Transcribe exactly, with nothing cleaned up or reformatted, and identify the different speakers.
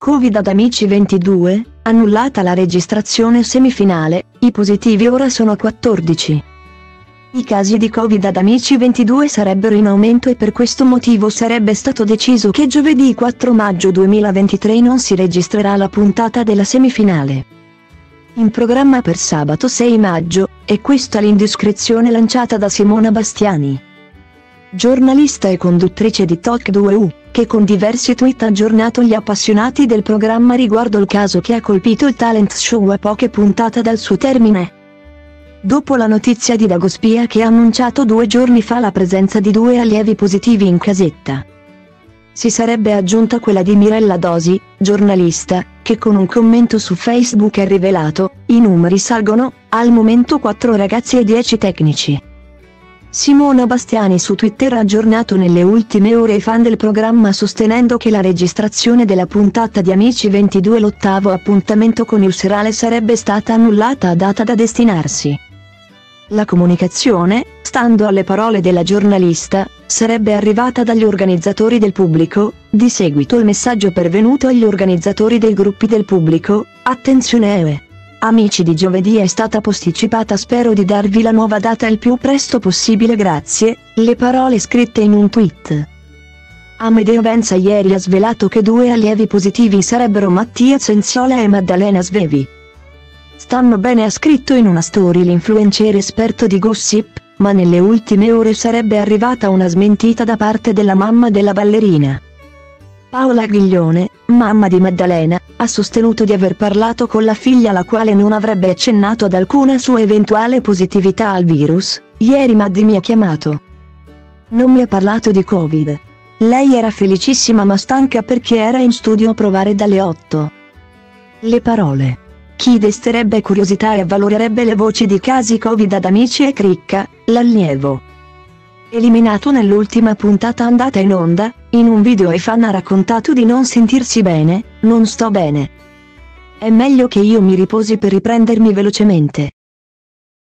Speaker 1: Covid ad Amici ventidue, annullata la registrazione semifinale, i positivi ora sono quattordici. I casi di Covid ad Amici ventidue sarebbero in aumento e per questo motivo sarebbe stato deciso che giovedì quattro maggio duemilaventitré non si registrerà la puntata della semifinale. In programma per sabato sei maggio, e questa l'indiscrezione lanciata da Simona Bastiani, giornalista e conduttrice di Talk due U, che con diversi tweet ha aggiornato gli appassionati del programma riguardo il caso che ha colpito il talent show a poche puntate dal suo termine. Dopo la notizia di Dagospia che ha annunciato due giorni fa la presenza di due allievi positivi in casetta, si sarebbe aggiunta quella di Mirella Dosi, giornalista, che con un commento su Facebook ha rivelato: i numeri salgono, al momento quattro ragazzi e dieci tecnici. Simona Bastiani su Twitter ha aggiornato nelle ultime ore i fan del programma sostenendo che la registrazione della puntata di Amici ventidue, l'ottavo appuntamento con il serale, sarebbe stata annullata a data da destinarsi. La comunicazione, stando alle parole della giornalista, sarebbe arrivata dagli organizzatori del pubblico. Di seguito il messaggio pervenuto agli organizzatori dei gruppi del pubblico: attenzione eh. Amici di giovedì è stata posticipata, spero di darvi la nuova data il più presto possibile, grazie. Le parole scritte in un tweet. Amedeo Venza ieri ha svelato che due allievi positivi sarebbero Mattia Zenziola e Maddalena Svevi. Stanno bene, ha scritto in una story l'influencer esperto di gossip, ma nelle ultime ore sarebbe arrivata una smentita da parte della mamma della ballerina. Paola Ghiglione, mamma di Maddalena, ha sostenuto di aver parlato con la figlia, la quale non avrebbe accennato ad alcuna sua eventuale positività al virus. Ieri Maddi mi ha chiamato. Non mi ha parlato di Covid. Lei era felicissima ma stanca perché era in studio a provare dalle otto. Le parole. Chi desterebbe curiosità e avvalorerebbe le voci di casi Covid ad Amici e Cricca, l'allievo eliminato nell'ultima puntata andata in onda. In un video ai fan ha raccontato di non sentirsi bene: non sto bene. È meglio che io mi riposi per riprendermi velocemente.